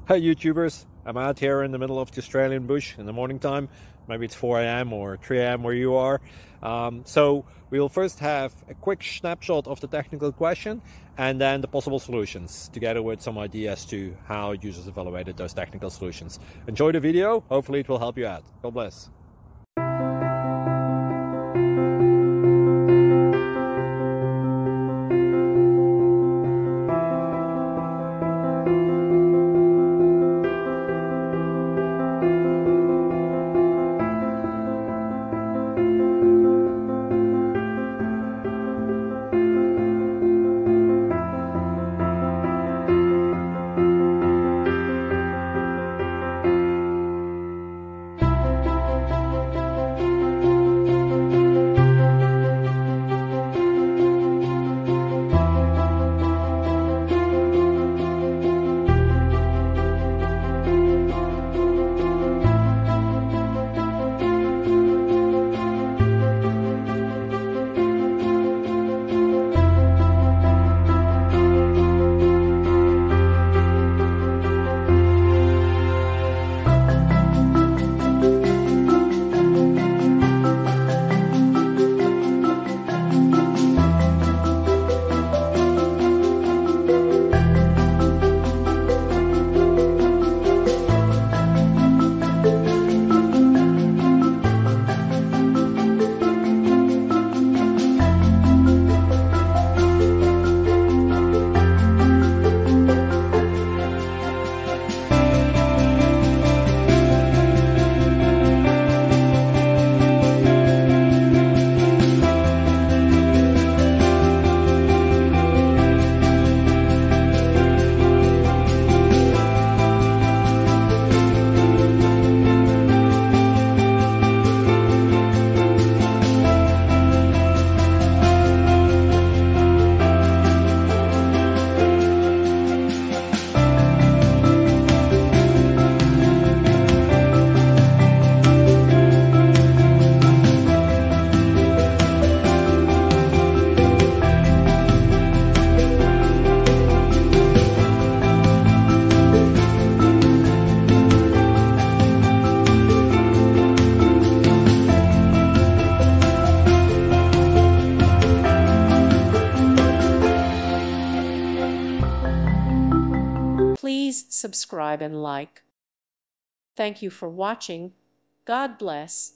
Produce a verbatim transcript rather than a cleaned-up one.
Hey YouTubers, I'm out here in the middle of the Australian bush in the morning time. Maybe it's four A M or three A M where you are. Um, so we will first have a quick snapshot of the technical question and then the possible solutions, together with some ideas to how users evaluated those technical solutions. Enjoy the video, hopefully it will help you out. God bless. Please subscribe and like. Thank you for watching. God bless.